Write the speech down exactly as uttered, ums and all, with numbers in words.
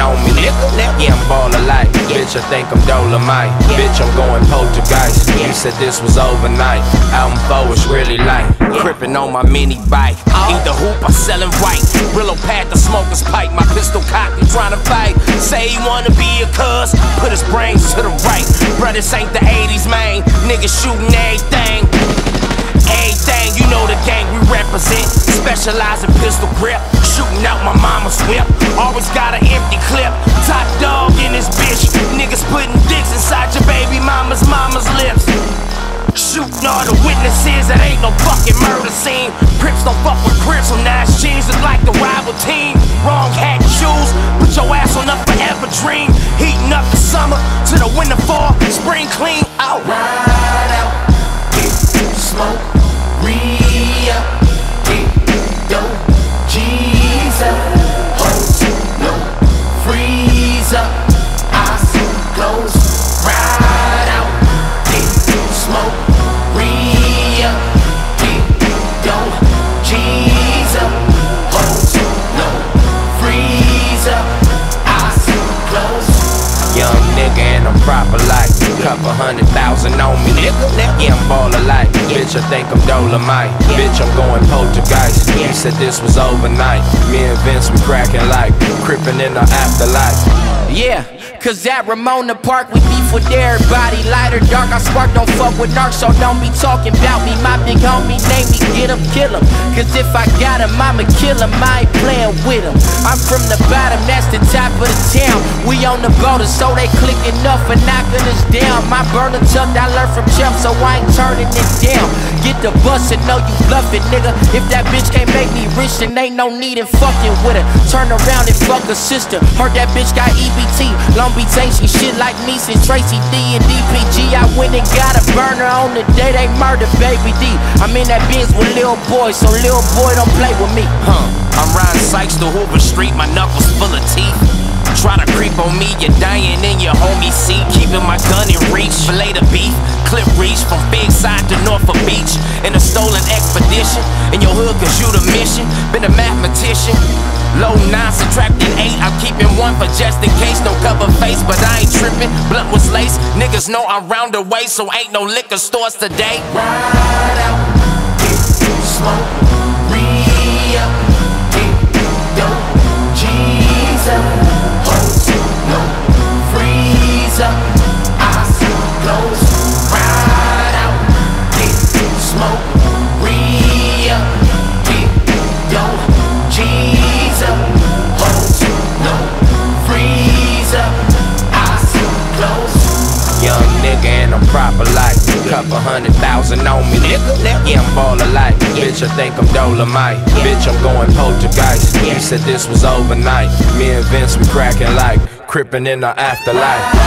on me, nigga. Yeah, I'm ballin' like, bitch, I think I'm Dolomite. Bitch, I'm going poltergeist. You said this was overnight. Album four is really light. Crippin' on my mini bike. Either hoop or sellin' white. Brillo pad the smoker's pipe. My pistol cocked and tryna fight. Say he wanna be a cuz, put his brains to the right. Bruh, this ain't the eighties, man. Niggas shootin' everything. Everything, you know the gang we represent. Specialize in pistol grip. Shooting out my mama's whip. Always got an empty clip. Top dog in this bitch. Niggas putting dicks inside your baby mama's mama's lips. Shooting all the witnesses, that ain't no fucking murder scene. Crips don't fuck with Crips, so nice jeans look like the rival team. Wrong hat and shoes, put your ass on a forever dream. Heating up the summer to the winter fall, spring clean out. Ride out, get smoke, re-up, get dope, G's up, hoes, no, freeze up, eyes closed. Ride out, get smoke, re-up, get dope, G's up, hoes, no, freeze up, eyes closed. Young nigga and I'm proper like. Couple hundred thousand on me, nigga. Yeah, I'm ballin' like. Bitch, I think I'm Dolomite. Bitch, I'm going poltergeist. You said this was overnight. Me and Vince, we crackin' like. Crippin' in the afterlife. Yeah, cause at Ramona Park we beef with everybody. Light or dark, I spark, don't fuck with narcs, so don't be talking about me. My big homie name me, get him, kill him. Cause if I got him, I'ma kill him, I ain't playin' with him. I'm from the bottom, that's the top of the town. We on the border, so they clicking up and knocking us down. My burner tucked, I learned from Chef, so I ain't turning it down. Get the bus and know you bluffing, nigga. If that bitch can't make me rich, then ain't no need in fucking with her. Turn around and fuck her sister. Heard that bitch got E B T. Long Beach ain't she shit like me since Tracy D and D P G. I went and got a burner on the day they murdered Baby D. I'm in that Benz with Lil Boy, so Lil Boy don't play with me. Huh, I'm riding Sykes to Hoover Street, my knuckles full of teeth. Try to creep on me, you're dying in your homie seat. Keeping my gun in reach, fillet the beef. Clip reach from Big Side to Norfolk Beach. In a stolen expedition, in your hood cause you the mission. Been a mathematician. Low nine, subtracting eight. I'm keeping one for just in case. No cover face, but I ain't tripping. Blunt was lace. Niggas know I'm round the way, so ain't no liquor stores today. Ride out, get smoke, re-up, get dope, G's up, hoes, no, freeze up, eyes closed. Ride out, get smoke, re-up, get dope, G's up, hoes, no, freeze up, eyes closed. Young nigga and I'm proper like. Couple hundred thousand on me, nigga. Yeah, I'm ballin' like. Bitch, I think I'm Dolomite. Bitch, I'm going poltergeist. You said this was overnight. Me and Vince, we crackin' like. Crippin' in the afterlife.